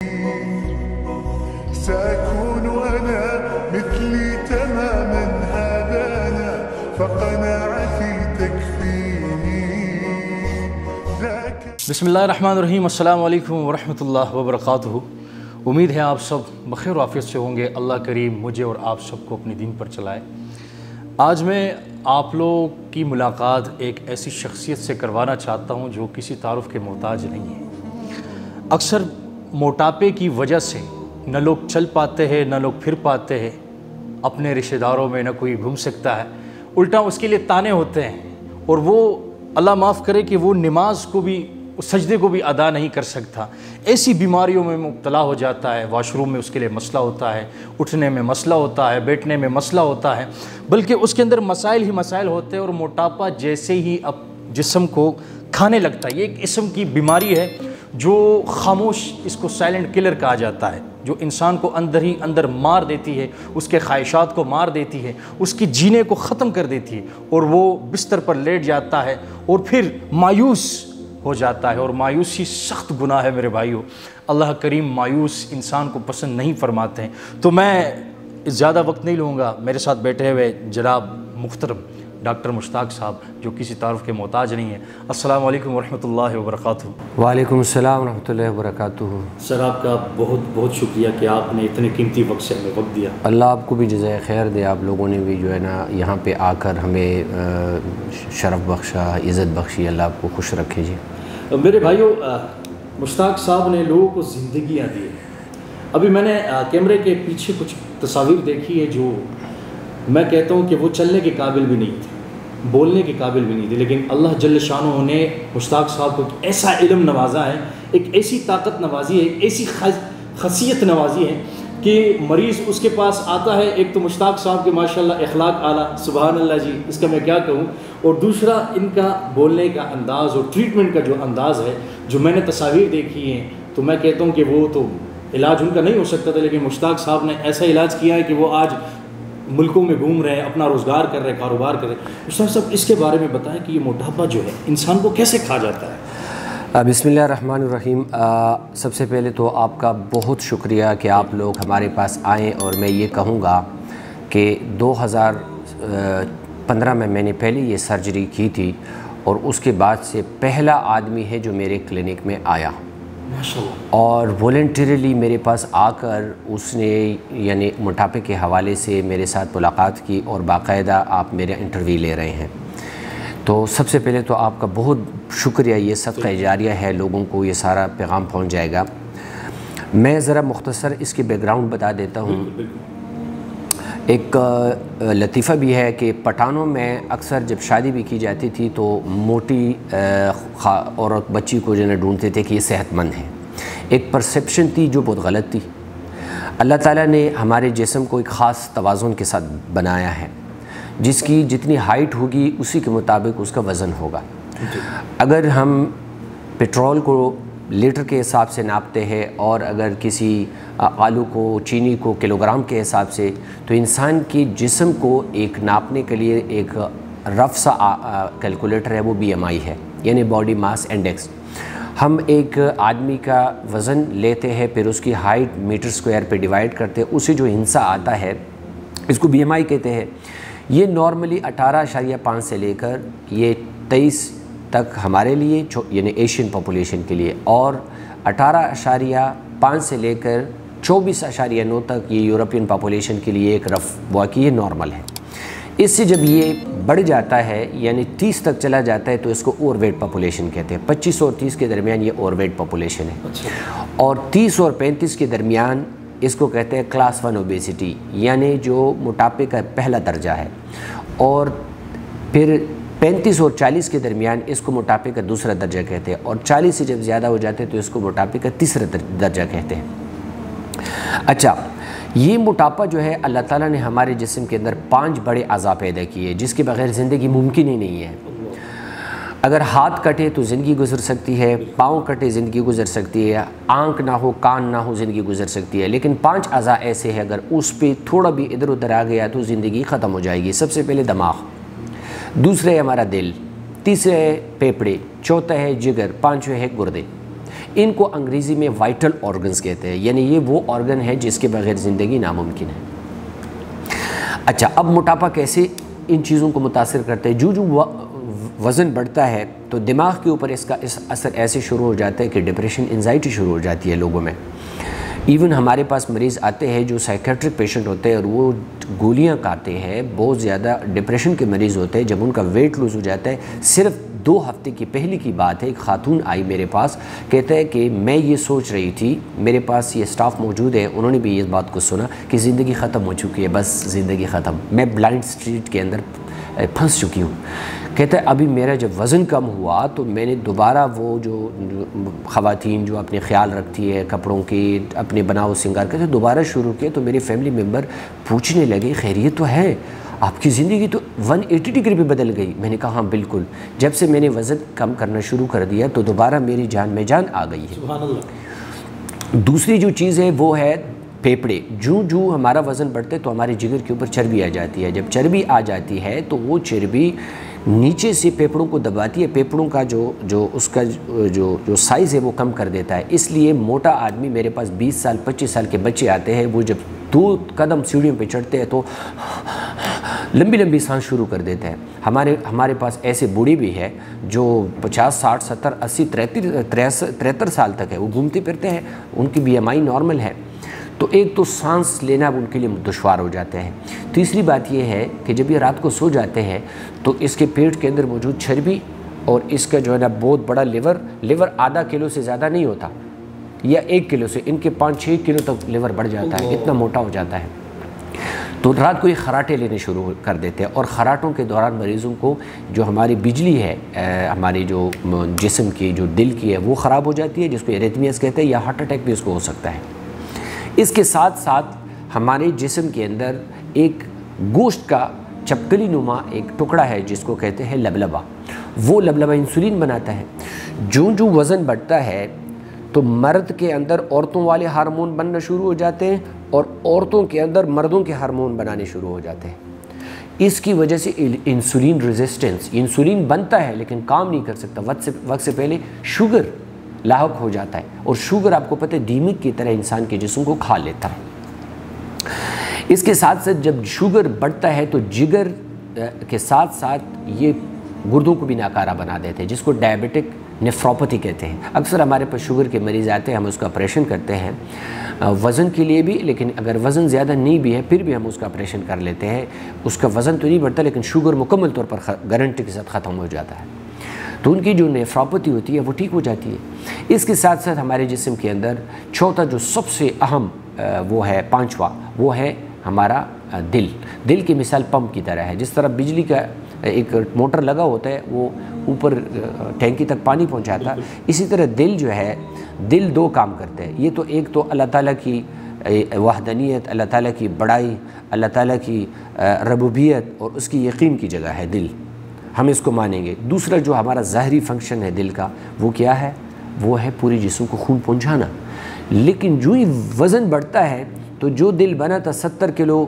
سأكون أنا مثلي تماما هدانا فقناعتي تكفيني बिस्मिल्लाहिर्रहमानिर्रहीम। अस्सलाम वालेकुम वरहमतुल्लाहि वबरकातुहू। उम्मीद है आप सब बखैर आफियत से होंगे। अल्लाह करीम मुझे और आप सबको अपने दीन पर चलाए। आज मैं आप लोगों की मुलाकात एक ऐसी शख्सियत से करवाना चाहता हूँ जो किसी तारुफ के मोहताज नहीं है। अक्सर मोटापे की वजह से न लोग चल पाते हैं, न लोग फिर पाते हैं, अपने रिश्तेदारों में न कोई घूम सकता है, उल्टा उसके लिए ताने होते हैं और वो अल्लाह माफ़ करे कि वो नमाज को भी, सजदे को भी अदा नहीं कर सकता। ऐसी बीमारियों में मुब्तला हो जाता है। वॉशरूम में उसके लिए मसला होता है, उठने में मसला होता है, बैठने में मसला होता है, बल्कि उसके अंदर मसाइल ही मसाइल होते हैं और मोटापा जैसे ही अब जिस्म को खाने लगता है। ये एक किस्म की बीमारी है जो खामोश, इसको साइलेंट किलर कहा जाता है, जो इंसान को अंदर ही अंदर मार देती है, उसके ख्वाहिशात को मार देती है, उसकी जीने को ख़त्म कर देती है और वो बिस्तर पर लेट जाता है और फिर मायूस हो जाता है। और मायूसी सख्त गुनाह है मेरे भाइयों। अल्लाह करीम मायूस इंसान को पसंद नहीं फरमाते हैं। तो मैं ज़्यादा वक्त नहीं लूँगा। मेरे साथ बैठे हुए जनाब मुख्तरम डॉक्टर मुश्ताक साहब जो किसी तारुफ के मोहताज नहीं है। अस्सलाम वालेकुम वरहमतुल्लाहि वबरकातुहू। वालेकुम अस्सलाम वरहमतुल्लाहि वबरकातुहू। सर आपका बहुत बहुत शुक्रिया कि आपने इतने कीमती वक्त से हमें वक्त दिया। अल्लाह आपको भी जज़ाए खैर दे। आप लोगों ने भी जो है ना यहाँ पे आकर हमें शरफ़ बख्शा, इज़्ज़त बख्शी। अल्लाह आपको खुश रखे जी। मेरे भाइयों, मुश्ताक साहब ने लोगों को ज़िंदगियाँ दी। अभी मैंने कैमरे के पीछे कुछ तस्वीर देखी है जो मैं कहता हूँ कि वो चलने के काबिल भी नहीं थे, बोलने के काबिल भी नहीं थे, लेकिन अल्लाह जल्ल शानो ने मुश्ताक साहब को एक ऐसा इल्म नवाजा है, एक ऐसी ताकत नवाजी है, एक ऐसी खसियत नवाजी है कि मरीज़ उसके पास आता है। एक तो मुश्ताक साहब के माशाल्लाह इखलाक आला, सुबहान अल्लाह जी, इसका मैं क्या कहूँ। और दूसरा इनका बोलने का अंदाज़ और ट्रीटमेंट का जो अंदाज़ है, जो मैंने तस्वीर देखी हैं, तो मैं कहता हूँ कि वो तो इलाज उनका नहीं हो सकता था, लेकिन मुश्ताक साहब ने ऐसा इलाज किया है कि वो आज मुल्कों में घूम रहे हैं, अपना रोज़गार कर रहे हैं, कारोबार कर रहे हैं। मुश्ताक साहब इसके बारे में बताएं कि ये मोटापा जो है इंसान को कैसे खा जाता है। बिस्मिल्लाहिर्रहमानिर्रहीम। सबसे पहले तो आपका बहुत शुक्रिया कि आप लोग हमारे पास आएँ। और मैं ये कहूँगा कि 2015 में मैंने पहले ये सर्जरी की थी और उसके बाद से पहला आदमी है जो मेरे क्लिनिक में आया और वॉलंटरीली मेरे पास आकर उसने यानी मोटापे के हवाले से मेरे साथ मुलाकात की और बाकायदा आप मेरा इंटरव्यू ले रहे हैं। तो सबसे पहले तो आपका बहुत शुक्रिया। ये सदका जारिया है, लोगों को ये सारा पैगाम पहुंच जाएगा। मैं ज़रा मुख्तसर इसकी बैकग्राउंड बता देता हूँ। एक लतीफ़ा भी है कि पठानों में अक्सर जब शादी भी की जाती थी तो मोटी औरत बच्ची को जो है ढूंढते थे कि ये सेहतमंद है। एक परसेप्शन थी जो बहुत गलत थी। अल्लाह ताला ने हमारे जिस्म को एक ख़ास तवाज़ुन के साथ बनाया है, जिसकी जितनी हाइट होगी उसी के मुताबिक उसका वज़न होगा। अगर हम पेट्रोल को लीटर के हिसाब से नापते हैं और अगर किसी आलू को, चीनी को किलोग्राम के हिसाब से, तो इंसान की जिस्म को एक नापने के लिए एक रफ सा कैलकुलेटर है, वो BMI है, यानी बॉडी मास इंडेक्स। हम एक आदमी का वज़न लेते हैं, फिर उसकी हाइट मीटर स्क्वायर पे डिवाइड करते हैं, उसे जो हिस्सा आता है इसको BMI कहते हैं। ये नॉर्मली 18.5 से लेकर ये 23 तक हमारे लिए यानी एशियन पॉपुलेशन के लिए, और 18.5 से लेकर 24.9 तक ये यूरोपियन पॉपुलेशन के लिए एक रफ वाकई ये नॉर्मल है। इससे जब ये बढ़ जाता है यानी 30 तक चला जाता है तो इसको ओवरवेट पॉपुलेशन कहते हैं। 25 और 30 के दरमियान ये ओवरवेट पॉपुलेशन है। और 30 और 35 के दरमियान इसको कहते हैं क्लास 1 ओबेसिटी, यानी जो मोटापे का पहला दर्जा है। और फिर 35 और 40 के दरमियान इसको मोटापे का दूसरा दर्जा कहते हैं। और 40 से जब ज़्यादा हो जाते हैं तो इसको मोटापे का तीसरा दर्जा कहते हैं। अच्छा, ये मोटापा जो है अल्लाह ताला ने हमारे जिस्म के अंदर 5 बड़े अज़ा पैदा किए जिसके बग़ैर ज़िंदगी मुमकिन ही नहीं है। अगर हाथ कटे तो ज़िंदगी गुजर सकती है, पाँव कटे ज़िंदगी गुजर सकती है, आँख ना हो, कान ना हो, ज़िंदगी गुजर सकती है। लेकिन 5 अज़ा ऐसे हैं अगर उस पर थोड़ा भी इधर उधर आ गया तो ज़िंदगी ख़त्म हो जाएगी। सबसे पहले दिमाग, दूसरे है हमारा दिल, तीसरे है फेफड़े, चौथा है जिगर, पाँचवें है गुर्दे। ان کو انگریزی میں وائٹل آرگنز کہتے ہیں، یعنی یہ وہ آرگن ہے جس کے بغیر زندگی ناممکن ہے۔ اچھا، اب موٹاپا کیسے ان چیزوں کو متاثر کرتے ہیں؟ جو وزن بڑھتا ہے تو دماغ کے اوپر اس کا اثر ایسے شروع ہو جاتا ہے کہ ڈپریشن، انزائٹی شروع ہو جاتی ہے لوگوں میں۔ ایون ہمارے پاس مریض آتے ہیں جو سائیکیٹرک پیشنٹ ہوتے ہیں اور وہ گولیاں کھاتے ہیں، بہت زیادہ ڈپریشن کے مریض ہوتے ہیں، جب ان کا ویٹ لوز ہو جاتا ہے، صرف 2 ہفتے کی پہلے کی بات ہے، ایک خاتون آئی میرے پاس، کہتا ہے کہ میں یہ سوچ رہی تھی، میرے پاس یہ سٹاف موجود ہے، انہوں نے بھی اس بات کو سنا کہ زندگی ختم ہو چکی ہے، بس زندگی ختم، میں بلائنڈ اسٹریٹ کے اندر پھنس چکی ہوں۔ کہتا ہے ابھی میرا جب وزن کم ہوا تو میں نے دوبارہ وہ جو خواتین جو اپنے خیال رکھتی ہے کپڑوں کی، اپنے بناؤ سنگار کہتے ہیں، دوبارہ شروع کیا تو میرے فیملی ممبر پوچھنے لگے خیریت تو ہے، آپ کی زندگی تو 180 ڈگری پہ بدل گئی۔ میں نے کہا ہاں بالکل، جب سے میں نے وزن کم کرنا شروع کر دیا تو دوبارہ میری جان میں جان آ گئی ہے۔ سبحان اللہ۔ دوسری جو چیز ہے وہ ہے پھیپھڑے۔ جو ہمارا وزن بڑھتا ہے تو ہمارے جگر کے اوپر چربی آ جاتی ہے، جب چربی آ جاتی ہے تو وہ چربی نیچے سے پھیپھڑوں کو دباتی ہے، پھیپھڑوں کا اس کا جو سائز ہے وہ کم کر دیتا ہے۔ اس لیے موٹا آدمی، میرے پاس 20 سال 25 سال کے بچے آتے ہیں، وہ جب 2 قدم سیڑھیوں پہ چڑھتے ہیں تو لمبی لمبی سانس شروع کر دیتے ہیں۔ ہمارے پاس ایسے بوڑھے بھی ہیں جو 50 60 70 80 73 سال تک ہے، وہ گھومتے پھرتے ہیں، ان کی BMI نارمل ہے۔ تو ایک تو سانس لینا ان کے لیے دشوار ہو جاتا ہے۔ تیسری بات یہ ہے کہ جب یہ رات کو سو جاتے ہیں تو اس کے پیٹ کے اندر موجود چربی اور اس کا جو ہے نا بہت بڑا لیور آدھا کلو سے زیادہ نہیں ہوتا، یا 1 کلو سے، ان کے 5-6 کلو تک لیور بڑھ جاتا ہے، اتنا موٹا ہو جاتا ہے۔ تو رات کو یہ خراٹے لینے شروع کر دیتے ہیں، اور خراٹوں کے دوران مریضوں کو جو ہماری بجلی ہے ہماری جو جسم کی، جو دل کی ہے، وہ خراب ہو جاتی ہے، جس کو ایریتھمیاز کہتے ہیں، یا ہارٹ اٹیک بھی اس کو ہو سکتا ہے۔ اس کے ساتھ ساتھ ہمارے جسم کے اندر ایک گوشت کا چپکلی نما ایک ٹکڑا ہے جس کو کہتے ہیں لبلبا، وہ لبلبا انسولین بناتا ہے۔ جو وزن بڑھتا ہے تو مرد کے اندر عورتوں والے ہارمون بننا شروع ہو جاتے ہیں، اور عورتوں کے اندر مردوں کے ہارمون بنانے شروع ہو جاتے ہیں۔ اس کی وجہ سے انسولین ریزسٹنس، انسولین بنتا ہے لیکن کام نہیں کر سکتا، وقت سے پہلے شوگر لاحق ہو جاتا ہے، اور شوگر آپ کو پتہ ہے دیمک کی طرح انسان کے جسم کو کھا لیتا ہے۔ اس کے ساتھ ساتھ جب شوگر بڑھتا ہے تو جگر کے ساتھ ساتھ یہ گردوں کو بھی ناکارہ بنا دیتے ہیں، جس کو ڈائبٹک نیفروپیتھی کہتے ہیں۔ اکثر ہمارے پاس شوگر کے مریض آتے ہیں، ہم اس کا آپریشن کرتے ہیں وزن کے لیے بھی، لیکن اگر وزن زیادہ نہیں بھی ہے پھر بھی ہم اس کا آپریشن کر لیتے ہیں۔ اس کا وزن تو نہیں بڑھتا لیکن شوگر مکمل طور پر گارنٹی کے ساتھ ختم ہو جاتا ہے، تو ان کی جو نیفروپیتھی ہوتی ہے وہ ٹھیک ہو جاتی ہے۔ اس کے ساتھ ساتھ ہمارے جسم کے اندر چوتھا جو سب سے اہم وہ ہے، پانچواں، وہ ہے ہمارا دل کی مثال پمپ کی طرح ہے۔ جس طرح بجلی کا ایک موٹر لگا ہوتا ہے، وہ اوپر ٹینکی تک پانی پہنچاتا ہے، اسی طرح دل جو ہے، دل 2 کام کرتے ہیں۔ یہ تو ایک تو اللہ تعالیٰ کی وحدانیت، اللہ تعالیٰ کی بڑائی، اللہ تعالیٰ کی ربوبیت اور اس کی یقین کی جگہ ہے دل، ہم اس کو مانیں گے۔ دوسرا جو ہمارا ظاہری فنکشن ہے دل کا، وہ کیا ہے؟ وہ ہے پوری جسم کو خون پہنچانا۔ لیکن جو ہی وزن بڑھتا ہے تو جو دل بنا تھا 70 کلو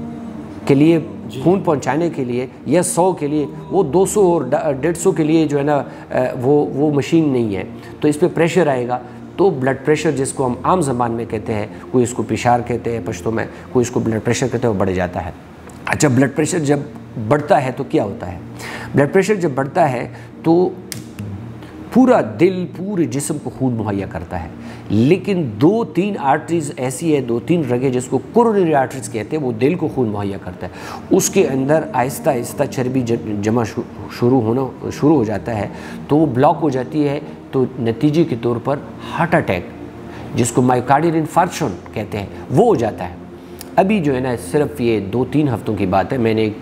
کے لیے خون پہنچانے کے لیے یا 100 کے لیے، وہ 200 اور 150 کے لیے جو ہے نا وہ مشین نہیں ہے، تو اس پہ پریشر آئے گا، تو بلڈ پریشر جس کو ہم عام زبان میں کہتے ہیں، کوئی اس کو پشار کہتے ہیں پشتو میں، کوئی اس کو بلڈ پریشر کہتے ہیں، وہ بڑھ جاتا ہے۔ اچھا، بلڈ پریشر جب بڑھتا ہے تو کیا ہوتا ہے؟ بلڈ پریشر جب بڑھتا ہے تو پورا دل پورے جسم کو خون مہیا کرتا ہے، لیکن 2-3 آرٹریز ایسی ہے، 2-3 رگیں جس کو کورونری آرٹریز کہتے ہیں، وہ دل کو خون مہیا کرتا ہے۔ اس کے اندر آہستہ آہستہ چربی جمع شروع ہو جاتا ہے، تو وہ بلاک ہو جاتی ہے، تو نتیجے کے طور پر ہارٹ اٹیک، جس کو مائیوکارڈیل انفارکشن کہتے ہیں، وہ ہو جاتا ہے۔ ابھی جو ہے نا صرف یہ 2-3 ہفتوں کی بات ہے، میں نے ایک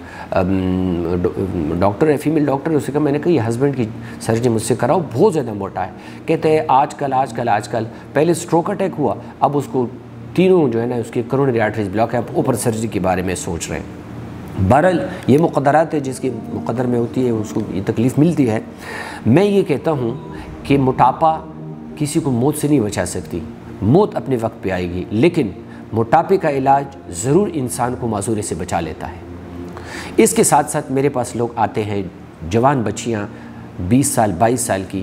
ڈاکٹر ہے، فیمیل ڈاکٹر ہے، اسے کہا، میں نے کہا یہ ہسبینڈ کی سرجری مجھ سے کراؤ، بہت زیادہ موٹا ہے۔ کہتے ہیں آج کل پہلے سٹروک اٹیک ہوا، اب اس کو تینوں جو ہے نا اس کے کورونری آرٹریز بلاک ہے، اب اوپر سرجری کے بارے میں سوچ رہے ہیں۔ بہرحال یہ مقدرات ہے، جس کی مقدر میں ہوتی ہے اس کو یہ تکلیف ملتی ہے۔ میں یہ کہتا ہوں کہ موٹاپا کسی کو موت سے نہیں بچا سکتی، موت اپنے وقت پہ آئے گی، لیکن موٹاپے کا علاج ضرور انسان کو معذوری سے بچا لیتا ہے۔ اس کے ساتھ ساتھ میرے پاس لوگ آتے ہیں، جوان بچیاں 20 سال 22 سال کی،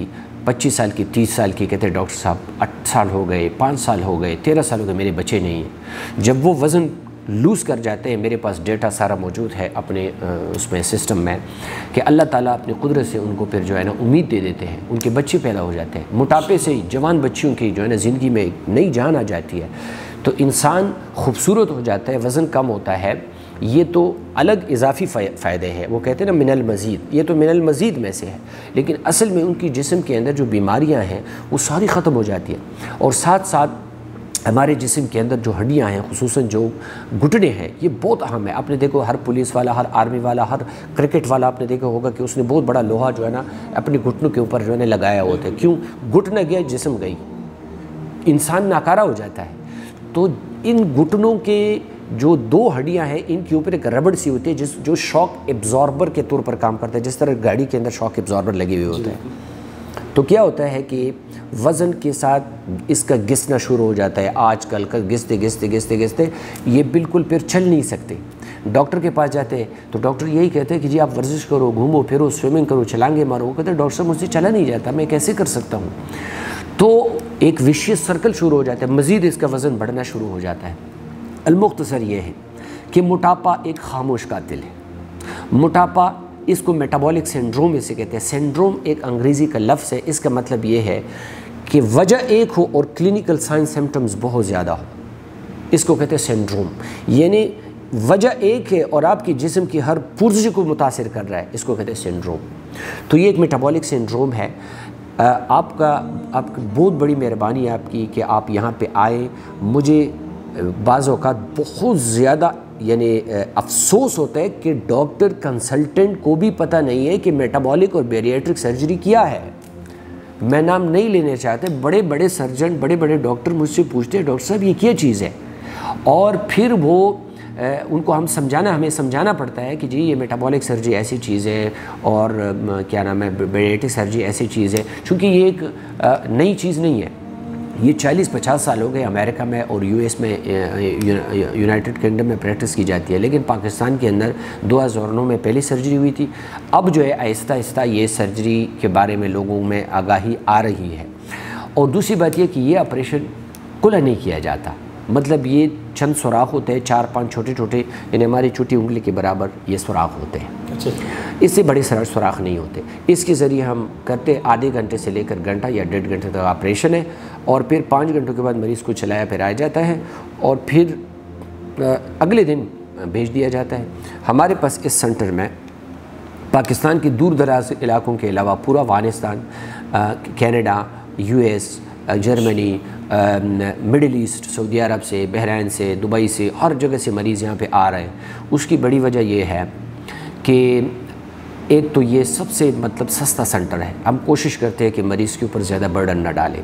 25 साल की, 30 साल की, कहते डॉक्टर साहब 8 साल हो गए, 5 साल हो गए, 13 साल हो गए, मेरे बच्चे नहीं हैं। जब वो वज़न लूज़ कर जाते हैं, मेरे पास डेटा सारा मौजूद है अपने उसमें सिस्टम में, कि अल्लाह ताला अपनी कुदरत से उनको फिर जो है ना उम्मीद दे देते हैं, उनके बच्चे पैदा हो जाते हैं। मोटापे से जवान बच्चियों की जो है ना ज़िंदगी में एक नई जान आ जाती है, तो इंसान खूबसूरत हो जाता है, वज़न कम होता है। ये तो अलग इजाफ़ी फ़ायदे हैं, वो कहते हैं ना मिनल मज़ीद, ये तो मिनल मज़ीद में से है, लेकिन असल में उनकी जिस्म के अंदर जो बीमारियां हैं वो सारी ख़त्म हो जाती हैं। और साथ साथ हमारे जिस्म के अंदर जो हड्डियां हैं, खुसूसन जो घुटने हैं, ये बहुत अहम है। आपने देखो हर पुलिस वाला, हर आर्मी वाला, हर क्रिकेट वाला आपने देखा होगा कि उसने बहुत बड़ा लोहा जो है ना अपने घुटनों के ऊपर जो है ना लगाया होता है। क्यों? घुटना गया, जिस्म गई, इंसान नाकारा हो जाता है। तो इन घुटनों के जो 2 हड्डियां हैं, इनके ऊपर एक रबड़ सी होती है जो शॉक एब्जॉर्बर के तौर पर काम करता है, जिस तरह गाड़ी के अंदर शॉक एब्जॉर्बर लगे हुए होते हैं। तो क्या होता है कि वज़न के साथ इसका घिसना शुरू हो जाता है। आजकल का घिसते घिसते घिसते घिसते ये बिल्कुल फिर चल नहीं सकते। डॉक्टर के पास जाते हैं तो डॉक्टर यही कहते हैं कि जी आप वर्जिश करो, घूमो फिरो, स्विमिंग करो, छलांगे मारो। वो कहते हैं डॉक्टर साहब मुझसे चला नहीं जाता, मैं कैसे कर सकता हूँ? तो एक विशियस सर्कल शुरू हो जाता है, मज़ीद इसका वज़न बढ़ना शुरू हो जाता है। अलमुख्तसर ये है कि मोटापा एक खामोश कातिल है। मोटापा, इसको मेटाबॉलिक सिंड्रोम इसे कहते हैं। सिंड्रोम एक अंग्रेज़ी का लफ्ज़ है, इसका मतलब ये है कि वजह एक हो और क्लिनिकल साइन सिम्टम्स बहुत ज़्यादा हो, इसको कहते हैं सिंड्रोम। यानी वजह एक है और आपकी जिस्म की हर पुर्जे को मुतासिर कर रहा है, इसको कहते हैं सिंड्रोम। तो ये एक मेटाबॉलिक सिंड्रोम है। आपकी बहुत बड़ी मेहरबानी है आपकी कि आप यहाँ पे आए। मुझे बाज़ औक़ात बहुत ज़्यादा यानी अफसोस होता है कि डॉक्टर कंसल्टेंट को भी पता नहीं है कि मेटाबॉलिक और बैरिएट्रिक सर्जरी क्या है। मैं नाम नहीं लेने चाहते, बड़े बड़े सर्जन, बड़े बड़े डॉक्टर मुझसे पूछते हैं डॉक्टर साहब ये क्या चीज़ है, और फिर वो उनको हमें समझाना पड़ता है कि जी ये मेटाबॉलिक सर्जरी ऐसी चीज़ है और क्या नाम है बैरिएट्रिक सर्जरी ऐसी चीज़ है। चूँकि ये एक नई चीज़ नहीं है, ये 40-50 साल हो गए अमेरिका में और यूएस में, यूनाइटेड किंगडम में प्रैक्टिस की जाती है, लेकिन पाकिस्तान के अंदर 2009 में पहली सर्जरी हुई थी। अब जो है आहिस्ता आहिस्ता ये सर्जरी के बारे में लोगों में आगाही आ रही है। और दूसरी बात यह कि ये ऑपरेशन खुला नहीं किया जाता, मतलब ये चंद सुराख होते हैं, 4-5 छोटे छोटे, यानी हमारी छोटी उंगली के बराबर ये सुराख होते हैं। अच्छा, इससे बड़े सुराख नहीं होते। इसके ज़रिए हम करते आधे घंटे से लेकर घंटा या 1.5 घंटे तक ऑपरेशन है, और फिर 5 घंटों के बाद मरीज़ को चलाया फिराया जाता है और फिर अगले दिन भेज दिया जाता है। हमारे पास इस सेंटर में पाकिस्तान के दूर दराज इलाकों के अलावा पूरा Afghanistan, Canada, US, Germany, Middle East, सऊदी अरब से, बहरीन से, दुबई से, हर जगह से मरीज़ यहाँ पे आ रहे हैं। उसकी बड़ी वजह ये है कि एक तो ये सबसे मतलब सस्ता सेंटर है, हम कोशिश करते हैं कि मरीज़ के ऊपर ज़्यादा बर्डन ना डालें।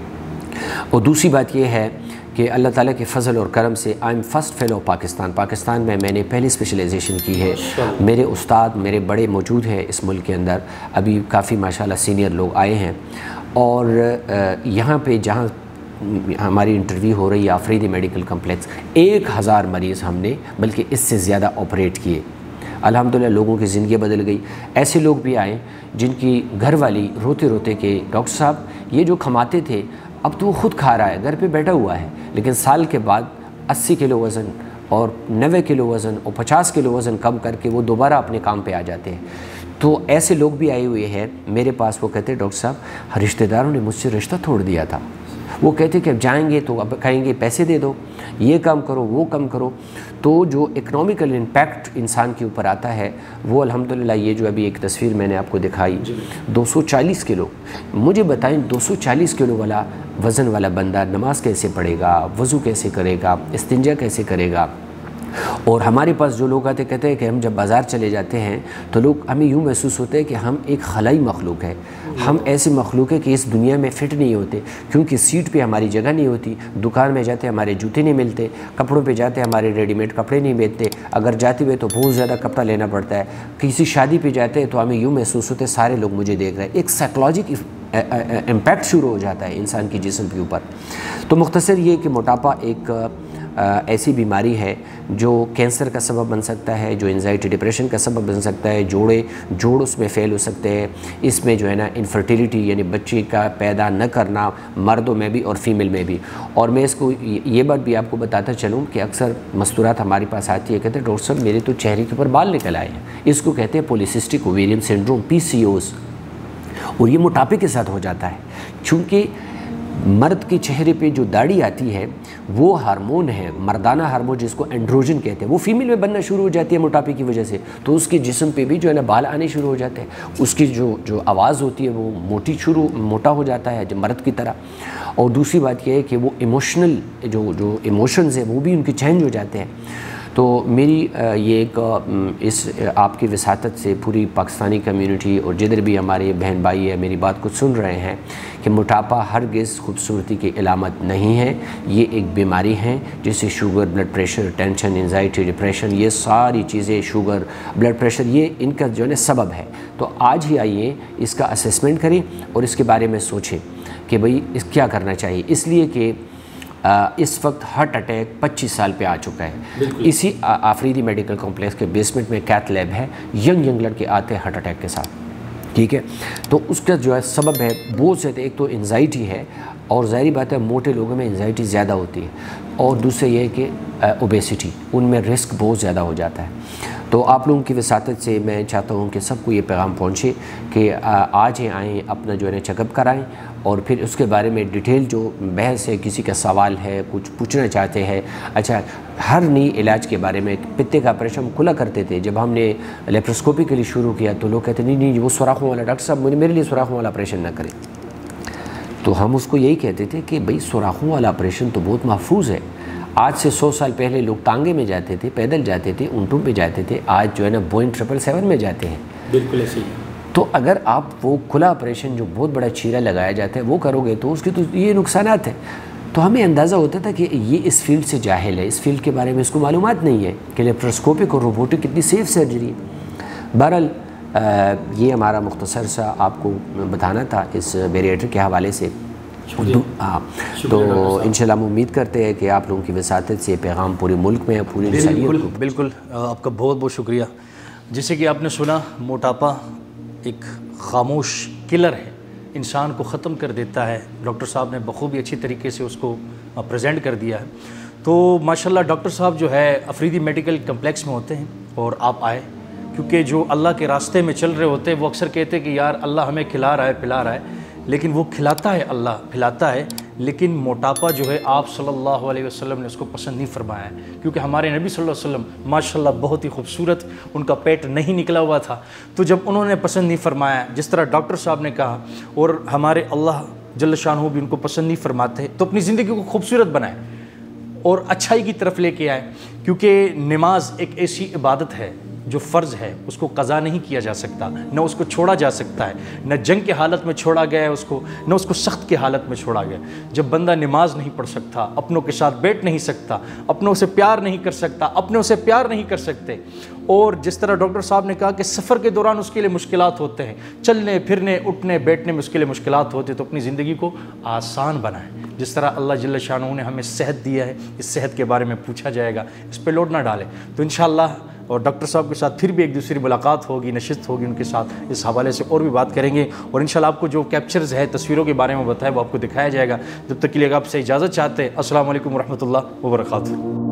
और दूसरी बात ये है कि अल्लाह ताला के फ़ज़ल और करम से I am first fellow Pakistan में मैंने पहली स्पेशलाइजेशन की है। मेरे उस्ताद मेरे बड़े मौजूद हैं इस मुल्क के अंदर, अभी काफ़ी माशाल्लाह सीनियर लोग आए हैं। और यहाँ पे जहाँ हमारी इंटरव्यू हो रही है आफरीदी मेडिकल कम्प्लेक्स, 1000 मरीज़ हमने बल्कि इससे ज़्यादा ऑपरेट किए। अल्हम्दुलिल्लाह लोगों की ज़िंदगी बदल गई। ऐसे लोग भी आए जिनकी घर वाली रोते रोते कि डॉक्टर साहब ये जो कमाते थे अब तो वो ख़ुद खा रहा है, घर पे बैठा हुआ है, लेकिन साल के बाद 80 किलो वज़न और 90 किलो वज़न और 50 किलो वज़न कम करके वो दोबारा अपने काम पे आ जाते हैं। तो ऐसे लोग भी आए हुए हैं मेरे पास। वो कहते हैं डॉक्टर साहब रिश्तेदारों ने मुझसे रिश्ता तोड़ दिया था। वो कहते कि अब जाएंगे तो अब कहेंगे पैसे दे दो, ये काम करो, वो काम करो। तो जो इकनॉमिकल इम्पैक्ट इंसान के ऊपर आता है वो अल्हम्दुलिल्लाह, ये जो अभी एक तस्वीर मैंने आपको दिखाई 240 किलो, मुझे बताएं 240 किलो वाला वज़न वाला बंदा नमाज कैसे पढ़ेगा, वज़ू कैसे करेगा, इस्तिंजा कैसे करेगा। और हमारे पास जो लोग आते कहते हैं कि हम जब बाज़ार चले जाते हैं तो लोग हमें यूँ महसूस होता है कि हम एक खलाई मखलूक है, हम ऐसे मखलूक है कि इस दुनिया में फ़िट नहीं होते, क्योंकि सीट पे हमारी जगह नहीं होती, दुकान में जाते हमारे जूते नहीं मिलते, कपड़ों पे जाते हमारे रेडीमेड कपड़े नहीं मिलते, अगर जाते हुए तो बहुत ज़्यादा कपड़ा लेना पड़ता है, किसी शादी पे जाते हैं तो हमें यूँ महसूस होता है सारे लोग मुझे देख रहे हैं। एक साइकोलॉजिक इम्पैक्ट शुरू हो जाता है इंसान की जिस्म के ऊपर। तो मुख्तसर ये कि मोटापा एक ایسی بیماری ہے جو کینسر کا سبب بن سکتا ہے، جو انزائٹی ڈپریشن کا سبب بن سکتا ہے، جوڑ اس میں فیل ہو سکتے ہیں، اس میں جو ہے نا انفرٹیلیٹی یعنی بچے کا پیدا نہ کرنا مردوں میں بھی اور فیمیل میں بھی۔ اور میں اس کو یہ بات بھی آپ کو بتاتا چلوں کہ اکثر مستورات ہمارے پاس آتی ہے، کہتے ہیں ڈاکٹر صاحب میرے تو چہرے کے اوپر بال نکل آئے ہیں، اس کو کہتے ہیں پولیسسٹک اوویرین سنڈروم PCOS، اور یہ موٹاپے کے ساتھ ہو جاتا ہے، چونکہ مرد کے چہرے پہ جو داڑھی آتی ہے وہ ہارمون ہے، مردانہ ہارمون جس کو اینڈروجن کہتے ہیں، وہ فیمیل میں بننا شروع ہو جاتی ہے موٹاپے کی وجہ سے، تو اس کے جسم پہ بھی جو ہے نا بال آنے شروع ہو جاتے ہیں، اس کی جو آواز ہوتی ہے وہ موٹا ہو جاتا ہے مرد کی طرح۔ اور دوسری بات یہ ہے کہ وہ ایموشنل جو ایموشنز ہیں وہ بھی ان کے چینج ہو جاتے ہیں۔ تو میری یہ ایک اس آپ کی وساطت سے پوری پاکستانی کمیونٹی اور جدھر بھی ہمارے بہن بھائی ہے میری بات کو سن رہے ہیں کہ موٹاپا ہرگز خوبصورتی کی علامت نہیں ہے، یہ ایک بیماری ہے جیسے sugar, blood pressure, tension, anxiety, depression, یہ ساری چیزیں، شوگر، بلڈ پریشر، یہ ان کا جو ہے سبب ہے۔ تو آج ہی آئیے اس کا اسیسمنٹ کریں اور اس کے بارے میں سوچیں کہ بھئی اس کیا کرنا چاہیے، اس لیے کہ اس وقت ہارٹ اٹیک 25 سال پہ آ چکا ہے۔ اسی آفریدی میڈیکل کمپلیکس کے بیسمنٹ میں کیتھ لیب ہے، ینگ لڑکے آتے ہیں ہارٹ اٹیک کے ساتھ، ٹھیک ہے۔ تو اس کا جو ہے سبب ہے بہت سے، ایک تو انزائٹی ہے، اور ظاہری بات ہے موٹے لوگوں میں انزائٹی زیادہ ہوتی ہے، اور دوسرے یہ ہے کہ اوبیسٹی، ان میں رسک بہت زیادہ ہو جاتا ہے۔ تو آپ لوگوں کی وساطت سے میں چاہتا ہوں کہ سب کو یہ پیغام پہنچے کہ آج ہی آئیں، اپنا جو ہے چیک اپ کرائیں، اور پھر اس کے بارے میں ڈیٹیل جو بحث ہے، کسی کا سوال ہے، کچھ پوچھنا چاہتے ہیں۔ اچھا، ہر نئی علاج کے بارے میں پتے کا آپریشن ہم کھلا کرتے تھے، جب ہم نے لیپروسکوپی کے لیے شروع کیا تو لوگ کہتے نہیں وہ سوراخوں والا، ڈاکٹر صاحب میرے لیے سوراخوں والا آپریشن نہ کریں۔ تو ہم اس کو یہی کہتے تھے کہ بھئی سوراخوں والا آپریشن تو بہت محفوظ ہے، آج سے 100 سال پہلے لوگ ٹانگے میں جاتے تھے، پیدل جاتے تھے، اونٹوں پہ جاتے تھے، آج جو ہے نا بوئنگ 777 میں جاتے ہیں۔ بالکل ایسے ہی۔ تو اگر آپ وہ کھلا آپریشن جو بہت بڑا چیرا لگایا جاتا ہے وہ کرو گے تو اس کے تو یہ نقصانات ہیں۔ تو ہمیں اندازہ ہوتا تھا کہ یہ اس فیلڈ سے جاہل ہے، اس فیلڈ کے بارے میں اس کو معلومات نہیں ہے کہ لیپروسکوپک اور روبوٹک کتنی سیف سرجری ہے۔ بہرحال یہ ہمارا مختصر سا آپ کو بتانا تھا اس بیریٹر کے حوالے سے۔ تو انشاءاللہ ہم امید کرتے ہیں کہ آپ لوگوں کی وساطت سے پیغام پورے ملک میں پوری انسانیت کو۔ بالکل آپ کا بہت بہت شکریہ۔ جیسے کہ آپ نے سنا، موٹاپا ایک خاموش کلر ہے، انسان کو ختم کر دیتا ہے۔ ڈاکٹر صاحب نے بخوبی اچھی طریقے سے اس کو پریزنٹ کر دیا ہے۔ تو ماشاءاللہ ڈاکٹر صاحب جو ہے افریدی میڈیکل کمپلیکس میں ہوتے ہیں، اور آپ آئے، کیونکہ جو اللہ کے راستے میں چل رہے ہوتے ہیں وہ اکثر کہتے ہیں کہ یار اللہ ہمیں کھلا رہا ہے، پلا رہا ہے، لیکن وہ کھلاتا ہے، اللہ پھلاتا ہے، لیکن موٹاپا جو ہے آپ صلی اللہ علیہ وسلم نے اس کو پسند نہیں فرمایا ہے، کیونکہ ہمارے نبی صلی اللہ علیہ وسلم ماشاءاللہ بہت ہی خوبصورت، ان کا پیٹ نہیں نکلا ہوا تھا، تو جب انہوں نے پسند نہیں فرمایا، جس طرح ڈاکٹر صاحب نے کہا، اور ہمارے اللہ جل شانہ بھی ان کو پسند نہیں فرماتے، تو اپنی زندگی کو خوبصورت بنائیں اور اچھائی کی طرف لے کے آئیں، کیونکہ نماز ایک ایسی عبادت ہے جو فرض ہے، اس کو قضا نہیں کیا جا سکتا، نہ اس کو چھوڑا جا سکتا ہے، نہ جنگ کے حالت میں چھوڑا گیا ہے اس کو، نہ اس کو سخت کی حالت میں چھوڑا گیا۔ جب بندہ نماز نہیں پڑھ سکتا، اپنوں کے ساتھ بیٹھ نہیں سکتا، اپنوں سے پیار نہیں کر سکتا، اپنوں سے پیار نہیں کر سکتے، اور جس طرح ڈاکٹر صاحب نے کہا کہ سفر کے دوران اس کے لیے مشکلات ہوتے ہیں، چلنے پھرنے اٹھنے بیٹھنے میں اس کے لیے مشکلات ہوتے ہیں، تو اپنی زندگی کو آسان بنائیں۔ جس طرح اللہ جل شانہ نے ہمیں صحت دیا ہے، اس صحت کے بارے میں پوچھا جائے گا، اس پہ لوٹ نہ ڈالیں۔ تو انشاءاللہ اور ڈاکٹر صاحب کے ساتھ پھر بھی ایک دوسری ملاقات ہوگی، نشست ہوگی ان کے ساتھ، اس حوالے سے اور بھی بات کریں گے، اور انشاءاللہ آپ کو جو کیپچرز ہے تصویروں کے بارے میں بتایا وہ آپ کو دکھایا جائے گا۔ جب تک کے لیے آپ سے اجازت چاہتے ہیں، السلام علیکم ورحمۃ اللہ وبرکاتہ۔